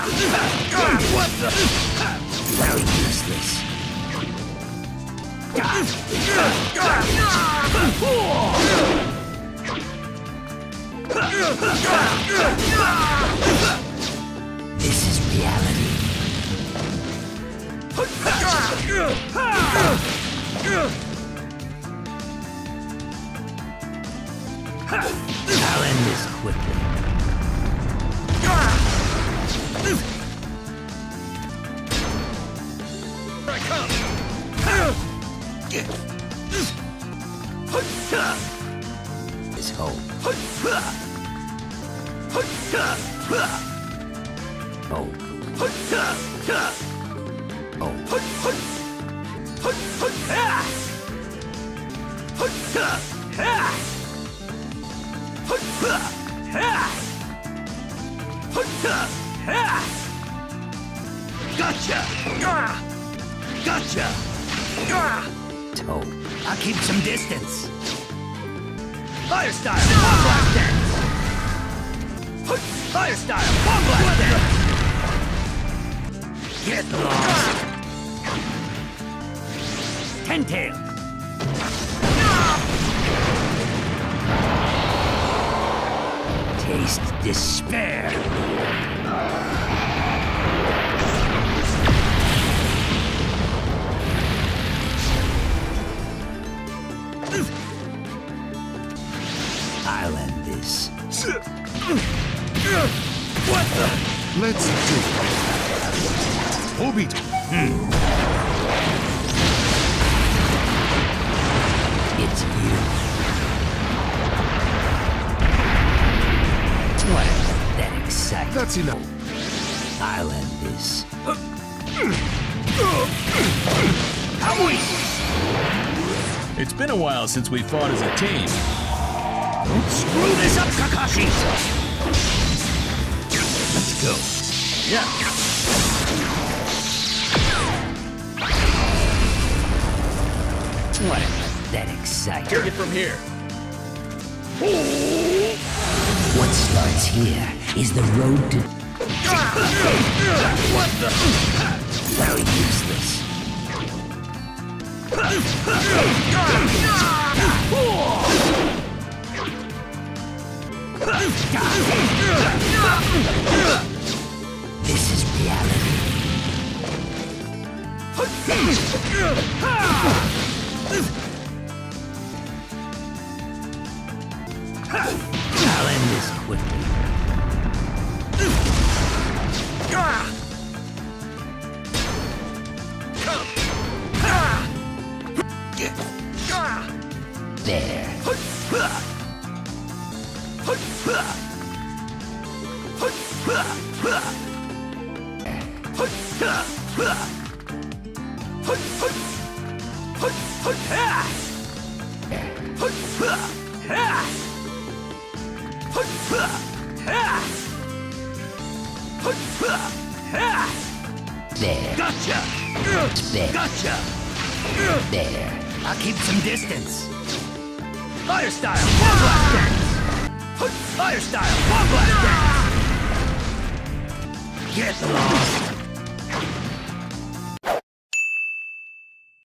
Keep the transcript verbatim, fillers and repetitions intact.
What the? How useless. This is reality. I'll end this quickly. Here I come! His hope. Oh. Gotcha! Gotcha! Toe. I'll keep some distance. Fire style! Bomb blast dance! Fire style! Bomb blast dance! Get lost. Ten tails. Taste despair. I'll end this. What the? Let's do it. Obito. Hmm. It's you. What is that exciting? That's enough. I'll end this. How we? It's been a while since we fought as a team. Screw this up, Kakashi! Let's go. Yeah. What is that exciting? Take it from here. What starts here is the road to... What the? How useless. This is reality. I'll end this quickly. There. There. Gotcha! There. Gotcha! There. I'll keep some distance. Fire style! Bomb blast dance! Fire style! Bomb blast dance! Get lost.